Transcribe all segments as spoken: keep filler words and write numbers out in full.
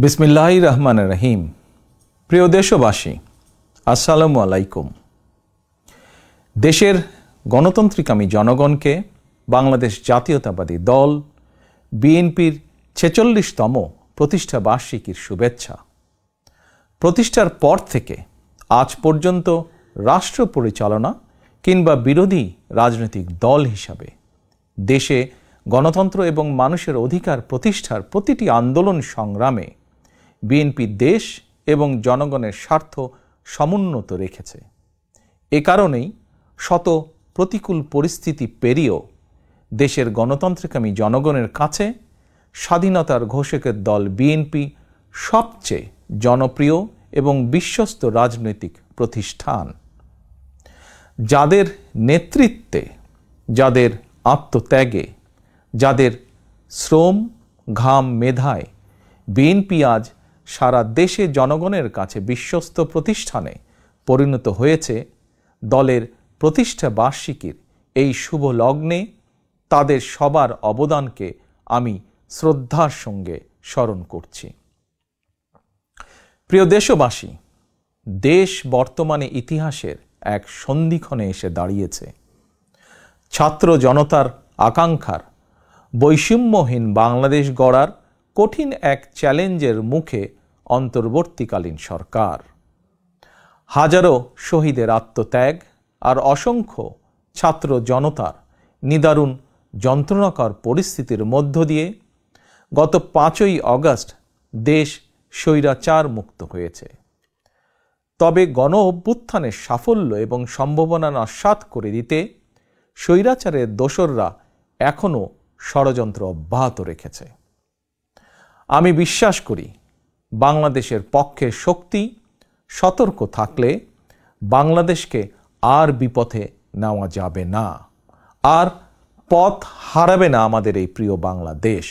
বিসমিল্লাহির রহমানির রহিম। প্রিয় দেশবাসী, আসসালামু আলাইকুম। দেশের গণতান্ত্রিকামী জনগণকে বাংলাদেশ জাতীয়তাবাদী দল বিএনপির ছেচল্লিশতম প্রতিষ্ঠা বার্ষিকীর শুভেচ্ছা। প্রতিষ্ঠার পর থেকে আজ পর্যন্ত রাষ্ট্র পরিচালনা কিংবা বিরোধী রাজনৈতিক দল হিসাবে দেশে গণতন্ত্র এবং মানুষের অধিকার প্রতিষ্ঠার প্রতিটি আন্দোলন সংগ্রামে বিএনপি দেশ এবং জনগণের স্বার্থ সমুন্নত রেখেছে। এ কারণেই শত প্রতিকূল পরিস্থিতি পেরিয়েও দেশের গণতান্ত্রিকামী জনগণের কাছে স্বাধীনতার ঘোষকের দল বিএনপি সবচেয়ে জনপ্রিয় এবং বিশ্বস্ত রাজনৈতিক প্রতিষ্ঠান। যাদের নেতৃত্বে, যাদের আত্মত্যাগে, যাদের শ্রম ঘাম মেধায় বিএনপি আজ সারা দেশে জনগণের কাছে বিশ্বস্ত প্রতিষ্ঠানে পরিণত হয়েছে, দলের প্রতিষ্ঠা বার্ষিকীর এই শুভ লগ্নে তাদের সবার অবদানকে আমি শ্রদ্ধার সঙ্গে স্মরণ করছি। প্রিয় দেশবাসী, দেশ বর্তমানে ইতিহাসের এক সন্ধিক্ষণে এসে দাঁড়িয়েছে। ছাত্র জনতার আকাঙ্ক্ষার বৈষম্যহীন বাংলাদেশ গড়ার কঠিন এক চ্যালেঞ্জের মুখে অন্তর্বর্তীকালীন সরকার। হাজারো শহীদের আত্মত্যাগ আর অসংখ্য ছাত্র জনতার নিদারুণ যন্ত্রণাকর পরিস্থিতির মধ্য দিয়ে গত পাঁচই আগস্ট দেশ স্বৈরাচার মুক্ত হয়েছে। তবে গণ অভ্যুত্থানের সাফল্য এবং সম্ভাবনা নস্যাৎ করে দিতে স্বৈরাচারের দোসররা এখনও ষড়যন্ত্র অব্যাহত রেখেছে। আমি বিশ্বাস করি, বাংলাদেশের পক্ষে শক্তি সতর্ক থাকলে বাংলাদেশকে আর বিপথে নেওয়া যাবে না, আর পথ হারাবে না আমাদের এই প্রিয় বাংলাদেশ।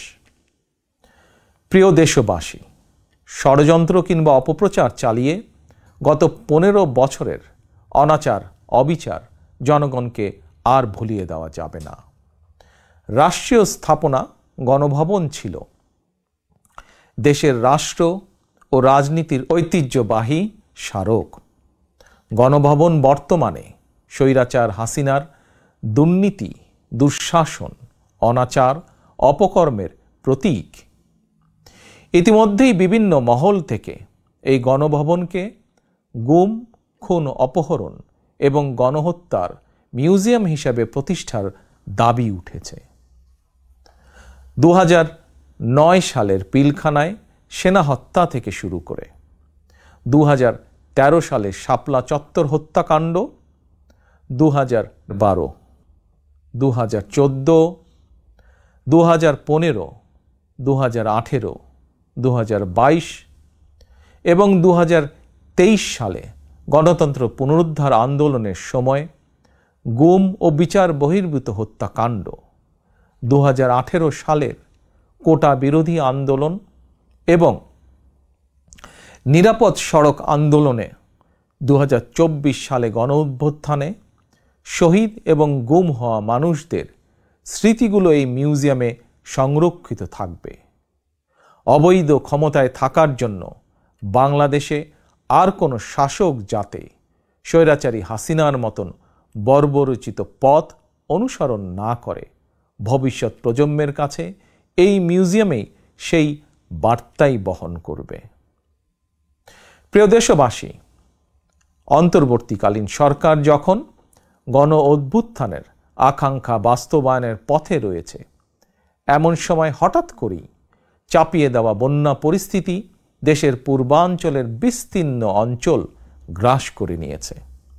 প্রিয় দেশবাসী, ষড়যন্ত্র কিংবা অপপ্রচার চালিয়ে গত পনেরো বছরের অনাচার অবিচার জনগণকে আর ভুলিয়ে দেওয়া যাবে না। রাষ্ট্রীয় স্থাপনা গণভবন ছিল দেশের রাষ্ট্র ও রাজনীতির ঐতিহ্যবাহী স্মারক। গণভবন বর্তমানে স্বৈরাচার হাসিনার দুর্নীতি, দুঃশাসন, অনাচার, অপকর্মের প্রতীক। ইতিমধ্যেই বিভিন্ন মহল থেকে এই গণভবনকে গুম, খুন, অপহরণ এবং গণহত্যার মিউজিয়াম হিসাবে প্রতিষ্ঠার দাবি উঠেছে। দু হাজার নয় সালের পিলখানায় সেনা হত্যা থেকে শুরু করে দু হাজার তেরো সালের শাপলা চত্বর হত্যাকাণ্ড, দু হাজার বারো, দু হাজার চোদ্দো, দু হাজার পনেরো, দু হাজার আঠেরো, দু হাজার বাইশ এবং দু হাজার তেইশ সালে গণতন্ত্র পুনরুদ্ধার আন্দোলনের সময় গুম ও বিচার বহির্ভূত হত্যাকাণ্ড, দু হাজার আঠেরো সালের কোটা বিরোধী আন্দোলন এবং নিরাপদ সড়ক আন্দোলনে, দু হাজার চব্বিশ সালে গণ অভ্যুত্থানে শহীদ এবং গুম হওয়া মানুষদের স্মৃতিগুলো এই মিউজিয়ামে সংরক্ষিত থাকবে। অবৈধ ক্ষমতায় থাকার জন্য বাংলাদেশে আর কোনো শাসক যাতে স্বৈরাচারী হাসিনার মতন বর্বরচিত পথ অনুসরণ না করে, ভবিষ্যৎ প্রজন্মের কাছে এই মিউজিয়ামেই সেই বার্তাই বহন করবে। প্রিয় দেশবাসী, অন্তর্বর্তীকালীন সরকার যখন গণ অভ্যুত্থানের আকাঙ্ক্ষা বাস্তবায়নের পথে রয়েছে, এমন সময় হঠাৎ করেই চাপিয়ে দেওয়া বন্যা পরিস্থিতি দেশের পূর্বাঞ্চলের বিস্তীর্ণ অঞ্চল গ্রাস করে নিয়েছে।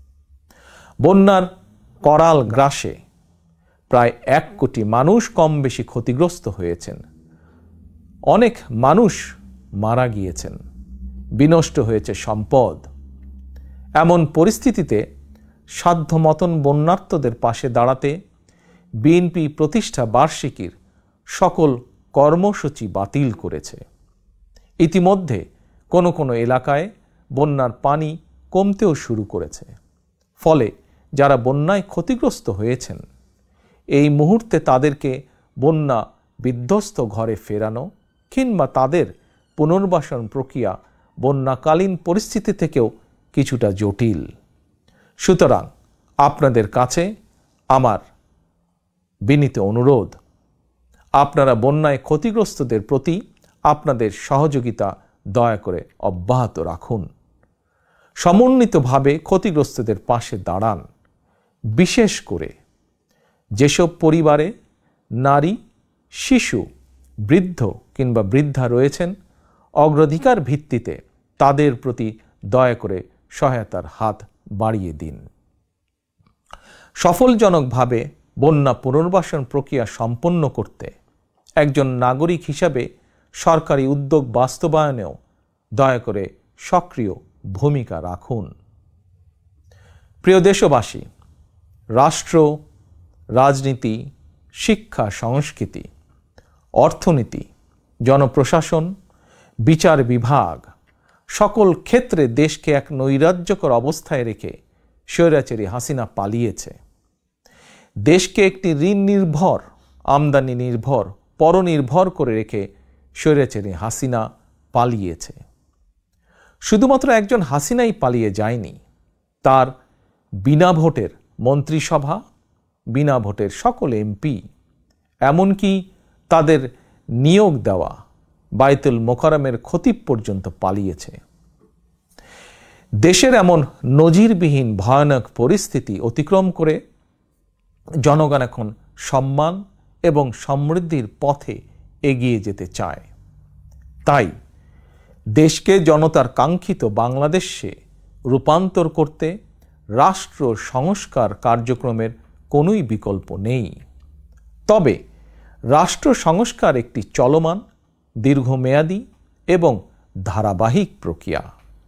বন্যার করাল গ্রাসে প্রায় এক কোটি মানুষ কম বেশি ক্ষতিগ্রস্ত হয়েছেন। অনেক মানুষ মারা গিয়েছেন, বিনষ্ট হয়েছে সম্পদ। এমন পরিস্থিতিতে সাধ্যমতন বন্যার্তদের পাশে দাঁড়াতে বিএনপি প্রতিষ্ঠা বার্ষিকীর সকল কর্মসূচি বাতিল করেছে। ইতিমধ্যে কোনো কোনো এলাকায় বন্যার পানি কমতেও শুরু করেছে। ফলে যারা বন্যায় ক্ষতিগ্রস্ত হয়েছেন, এই মুহূর্তে তাদেরকে বন্যা বিধ্বস্ত ঘরে ফেরানো কিংবা তাদের পুনর্বাসন প্রক্রিয়া বন্যাকালীন পরিস্থিতি থেকেও কিছুটা জটিল। সুতরাং আপনাদের কাছে আমার বিনীত অনুরোধ, আপনারা বন্যায় ক্ষতিগ্রস্তদের প্রতি আপনাদের সহযোগিতা দয়া করে অব্যাহত রাখুন। সমন্বিতভাবে ক্ষতিগ্রস্তদের পাশে দাঁড়ান। বিশেষ করে যেসব পরিবারে নারী, শিশু, বৃদ্ধ কিংবা বৃদ্ধা রয়েছেন, অগ্রাধিকার ভিত্তিতে তাদের প্রতি দয়া করে সহায়তার হাত বাড়িয়ে দিন। সফলজনকভাবে বন্যা পুনর্বাসন প্রক্রিয়া সম্পন্ন করতে একজন নাগরিক হিসাবে সরকারি উদ্যোগ বাস্তবায়নেও দয়া করে সক্রিয় ভূমিকা রাখুন। প্রিয় দেশবাসী, রাষ্ট্র, রাজনীতি, শিক্ষা, সংস্কৃতি, অর্থনীতি, জনপ্রশাসন, বিচার বিভাগ সকল ক্ষেত্রে দেশকে এক নৈরাজ্যকর অবস্থায় রেখে স্বৈরাচারী হাসিনা পালিয়েছে। দেশকে একটি ঋণ নির্ভর, আমদানি নির্ভর, পরনির্ভর করে রেখে স্বৈরাচারী হাসিনা পালিয়েছে। শুধুমাত্র একজন হাসিনাই পালিয়ে যায়নি, তার বিনা ভোটের মন্ত্রিসভা, বিনা ভোটের সকল এমপি, এমনকি তাদের নিয়োগ দেওয়া বায়তুল মোকাররমের খতিব পর্যন্ত পালিয়েছে। দেশের এমন নজিরবিহীন ভয়ানক পরিস্থিতি অতিক্রম করে জনগণ এখন সম্মান এবং সমৃদ্ধির পথে এগিয়ে যেতে চায়। তাই দেশকে জনতার কাঙ্ক্ষিত বাংলাদেশে রূপান্তর করতে রাষ্ট্র সংস্কার কার্যক্রমের কোনোই বিকল্প নেই। তবে রাষ্ট্র সংস্কার একটি চলমান, দীর্ঘমেয়াদী এবং ধারাবাহিক প্রক্রিয়া।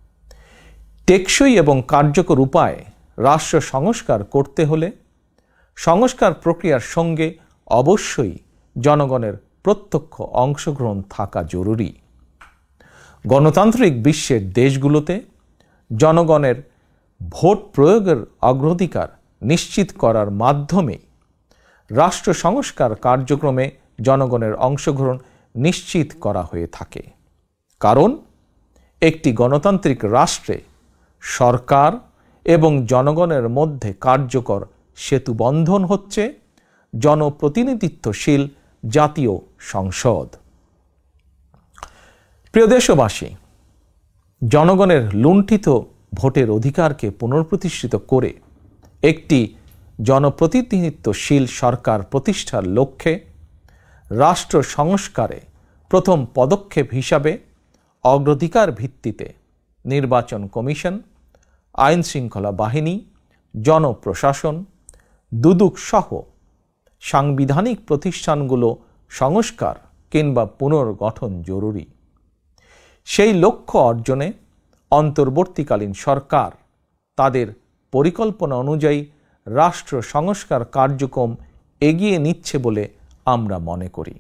টেকসই এবং কার্যকর উপায়ে রাষ্ট্র সংস্কার করতে হলে সংস্কার প্রক্রিয়ার সঙ্গে অবশ্যই জনগণের প্রত্যক্ষ অংশগ্রহণ থাকা জরুরি। গণতান্ত্রিক বিশ্বের দেশগুলোতে জনগণের ভোট প্রয়োগের অগ্রাধিকার নিশ্চিত করার মাধ্যমে রাষ্ট্র সংস্কার কার্যক্রমে জনগণের অংশগ্রহণ নিশ্চিত করা হয়ে থাকে। কারণ একটি গণতান্ত্রিক রাষ্ট্রে সরকার এবং জনগণের মধ্যে কার্যকর সেতুবন্ধন হচ্ছে জনপ্রতিনিধিত্বশীল জাতীয় সংসদ। প্রিয় দেশবাসী, জনগণের লুণ্ঠিত ভোটের অধিকারকে পুনঃপ্রতিষ্ঠিত করে একটি জনপ্রতিনিধিত্বশীল সরকার প্রতিষ্ঠার লক্ষ্যে রাষ্ট্র সংস্কারে প্রথম পদক্ষেপ হিসাবে অগ্রাধিকার ভিত্তিতে নির্বাচন কমিশন, আইন শৃঙ্খলা বাহিনী, জনপ্রশাসন, দুদক সহ সাংবিধানিক প্রতিষ্ঠানগুলো সংস্কার কিংবা পুনর্গঠন জরুরি। সেই লক্ষ্য অর্জনে অন্তর্বর্তীকালীন সরকার তাদের পরিকল্পনা অনুযায়ী রাষ্ট্র সংস্কার কার্যক্রম এগিয়ে নিচ্ছে বলে আমরা মনে করি।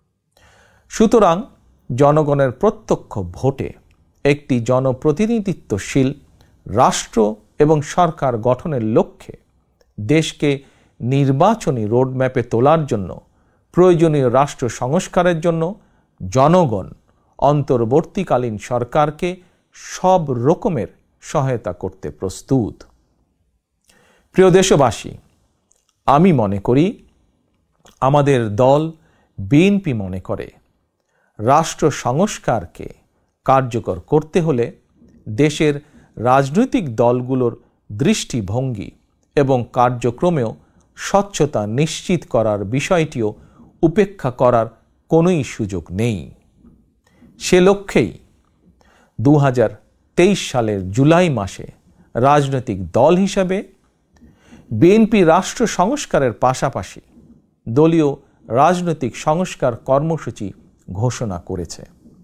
সুতরাং জনগণের প্রত্যক্ষ ভোটে একটি জনপ্রতিনিধিত্বশীল রাষ্ট্র এবং সরকার গঠনের লক্ষ্যে দেশকে নির্বাচনী রোডম্যাপে তোলার জন্য প্রয়োজনীয় রাষ্ট্র সংস্কারের জন্য জনগণ অন্তর্বর্তীকালীন সরকারকে সব রকমের সহায়তা করতে প্রস্তুত। প্রিয় দেশবাসী, আমি মনে করি, আমাদের দল বিএনপি মনে করে, রাষ্ট্র সংস্কারকে কার্যকর করতে হলে দেশের রাজনৈতিক দলগুলোর দৃষ্টিভঙ্গি এবং কার্যক্রমেও স্বচ্ছতা নিশ্চিত করার বিষয়টিও উপেক্ষা করার কোনোই সুযোগ নেই। সে লক্ষ্যেই দু হাজার তেইশ সালের জুলাই মাসে রাজনৈতিক দল হিসাবে বিএনপি রাষ্ট্র সংস্কারের পাশাপাশি দলীয় রাজনৈতিক সংস্কার কর্মসূচি ঘোষণা করেছে।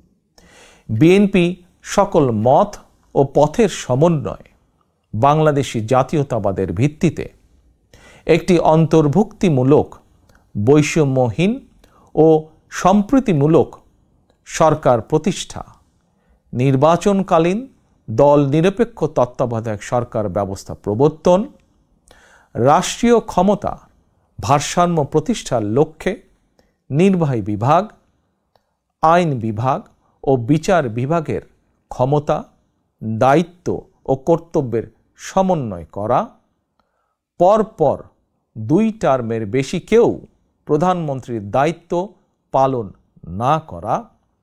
বিএনপি সকল মত ও পথের সমন্বয়ে বাংলাদেশি জাতীয়তাবাদের ভিত্তিতে একটি অন্তর্ভুক্তিমূলক, বৈষম্যহীন ও সম্প্রীতিমূলক সরকার প্রতিষ্ঠা, নির্বাচনকালীন দল নিরপেক্ষ তত্ত্বাবধায়ক সরকার ব্যবস্থা প্রবর্তন, রাষ্ট্রীয় ক্ষমতা ভারসাম্য প্রতিষ্ঠার লক্ষ্যে নির্বাহী বিভাগ, আইন বিভাগ ও বিচার বিভাগের ক্ষমতা, দায়িত্ব ও কর্তব্যের সমন্বয় করা, পরপর দুই টার্মের বেশি কেউ প্রধানমন্ত্রীর দায়িত্ব পালন না করা,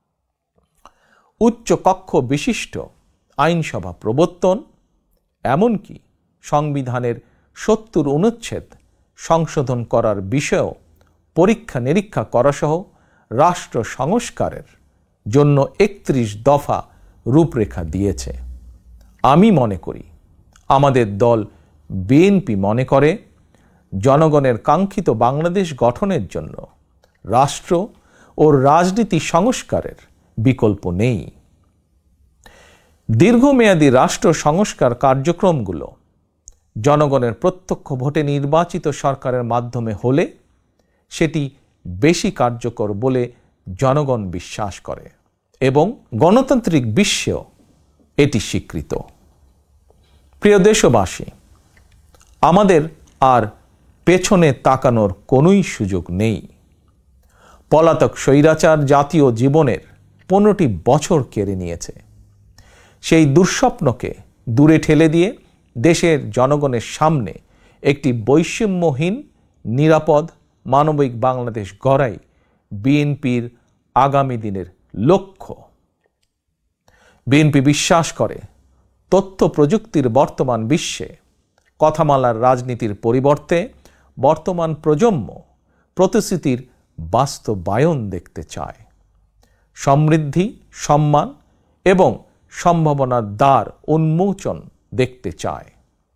উচ্চ কক্ষ বিশিষ্ট আইনসভা প্রবর্তন, এমনকি সংবিধানের সত্তর অনুচ্ছেদ সংশোধন করার বিষয়েও পরীক্ষা নিরীক্ষা করাসহ রাষ্ট্র সংস্কারের জন্য একত্রিশ দফা রূপরেখা দিয়েছে। আমি মনে করি, আমাদের দল বিএনপি মনে করে, জনগণের কাঙ্ক্ষিত বাংলাদেশ গঠনের জন্য রাষ্ট্র ও রাজনীতি সংস্কারের বিকল্প নেই। দীর্ঘমেয়াদী রাষ্ট্র সংস্কার কার্যক্রমগুলো জনগণের প্রত্যক্ষ ভোটে নির্বাচিত সরকারের মাধ্যমে হলে সেটি বেশি কার্যকর বলে জনগণ বিশ্বাস করে এবং গণতান্ত্রিক বিশ্বেও এটি স্বীকৃত। প্রিয় দেশবাসী, আমাদের আর পেছনে তাকানোর কোনোই সুযোগ নেই। পলাতক স্বৈরাচার জাতীয় জীবনের পনেরোটি বছর কেড়ে নিয়েছে। সেই দুঃস্বপ্নকে দূরে ঠেলে দিয়ে দেশের জনগণের সামনে একটি বৈষম্যহীন, নিরাপদ, মানবিক বাংলাদেশ গড়াই বিএনপির আগামী দিনের লক্ষ্য। বিএনপি বিশ্বাস করে, তথ্য প্রযুক্তির বর্তমান বিশ্বে কথামালার রাজনীতির পরিবর্তে বর্তমান প্রজন্ম প্রতিশ্রুতির বাস্তবায়ন দেখতে চায়। সমৃদ্ধি, সম্মান এবং সম্ভাবনার দ্বার উন্মোচন দেখতে চায়।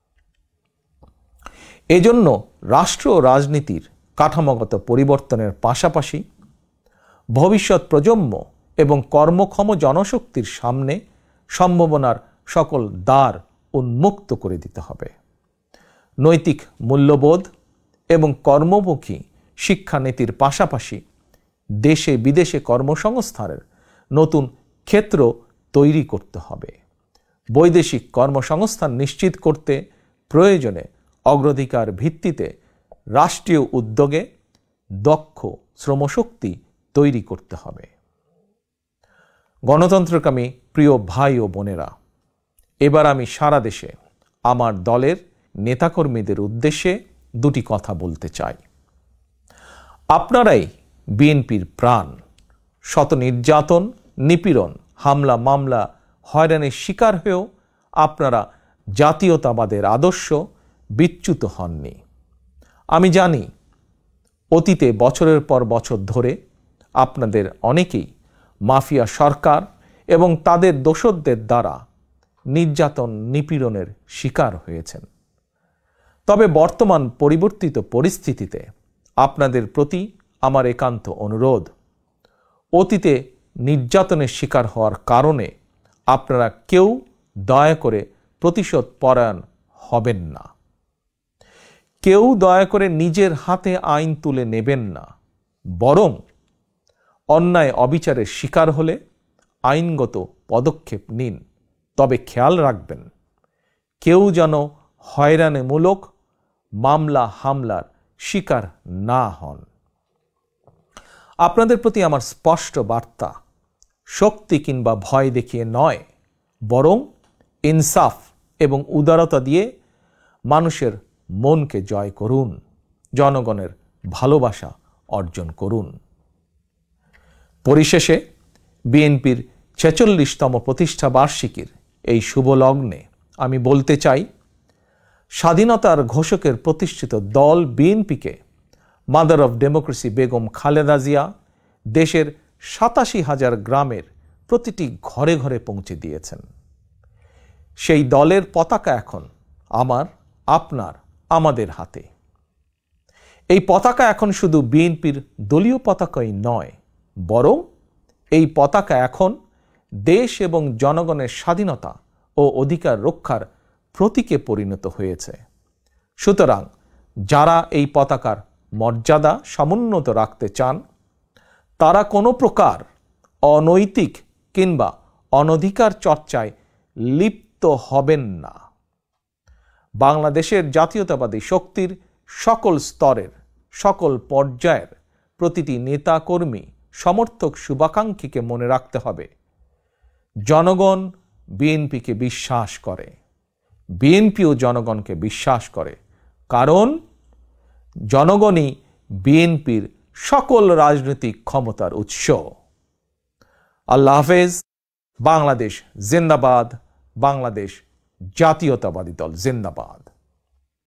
এজন্য রাষ্ট্র রাজনীতির কাঠামোগত পরিবর্তনের পাশাপাশি ভবিষ্যৎ প্রজন্ম এবং কর্মক্ষম জনশক্তির সামনে সম্ভাবনার সকল দ্বার উন্মুক্ত করে দিতে হবে। নৈতিক মূল্যবোধ এবং কর্মমুখী শিক্ষানীতির পাশাপাশি দেশে বিদেশে কর্মসংস্থানের নতুন ক্ষেত্র তৈরি করতে হবে। বৈদেশিক কর্মসংস্থান নিশ্চিত করতে প্রয়োজনে অগ্রাধিকার ভিত্তিতে রাষ্ট্রীয় উদ্যোগে দক্ষ শ্রমশক্তি তৈরি করতে হবে। গণতন্ত্রকামী প্রিয় ভাই ও বোনেরা, এবার আমি সারা দেশে আমার দলের নেতাকর্মীদের উদ্দেশ্যে দুটি কথা বলতে চাই। আপনারাই বিএনপির প্রাণ। শত নির্যাতন, নিপীড়ন, হামলা, মামলা, হয়রানির শিকার হয়েও আপনারা জাতীয়তাবাদের আদর্শ বিচ্যুত হননি। আমি জানি, অতীতে বছরের পর বছর ধরে আপনাদের অনেকেই মাফিয়া সরকার এবং তাদের দোসরদের দ্বারা নির্যাতন, নিপীড়নের শিকার হয়েছেন। তবে বর্তমান পরিবর্তিত পরিস্থিতিতে আপনাদের প্রতি আমার একান্ত অনুরোধ, অতীতে নির্যাতনের শিকার হওয়ার কারণে আপনারা কেউ দয়া করে প্রতিশোধ পরায়ণ হবেন না। কেউ দয়া করে নিজের হাতে আইন তুলে নেবেন না। বরং অন্যায় অবিচারের শিকার হলে আইনগত পদক্ষেপ নিন। তবে খেয়াল রাখবেন, কেউ যেন হয়রানিমূলক মামলা হামলার শিকার না হন। আপনাদের প্রতি আমার স্পষ্ট বার্তা, শক্তি কিংবা ভয় দেখিয়ে নয়, বরং ইনসাফ এবং উদারতা দিয়ে মানুষের মনকে জয় করুন, জনগণের ভালোবাসা অর্জন করুন। পরিশেষে বিএনপির ছেচল্লিশতম প্রতিষ্ঠা বার্ষিকীর এই শুভ লগ্নে আমি বলতে চাই, স্বাধীনতার ঘোষকের প্রতিষ্ঠিত দল বিএনপিকে mother of democracy Begum Khaleda Zia দেশের সাতাশি হাজার গ্রামের প্রতিটি ঘরে ঘরে পৌঁছে দিয়েছেন। সেই দলের পতাকা এখন আমার, আপনার, আমাদের হাতে। এই পতাকা এখন শুধু বিএনপির দলীয় পতাকাই নয়, বরং এই পতাকা এখন দেশ এবং জনগণের স্বাধীনতা ও অধিকার রক্ষার প্রতীকে পরিণত হয়েছে। সুতরাং যারা এই পতাকার মর্যাদা সমুন্নত রাখতে চান, তারা কোনো প্রকার অনৈতিক কিংবা অনধিকার চর্চায় লিপ্ত হবেন না। বাংলাদেশের জাতীয়তাবাদী শক্তির সকল স্তরের, সকল পর্যায়ের প্রতিটি নেতা, কর্মী, সমর্থক, শুভাকাঙ্ক্ষীকে মনে রাখতে হবে, জনগণ বিএনপিকে বিশ্বাস করে, বিএনপিও জনগণকে বিশ্বাস করে, কারণ জনগণই বিএনপির সকল রাজনৈতিক ক্ষমতার উৎস। আল্লাহ হাফেজ। বাংলাদেশ জিন্দাবাদ। বাংলাদেশ জাতীয়তাবাদী দল জিন্দাবাদ।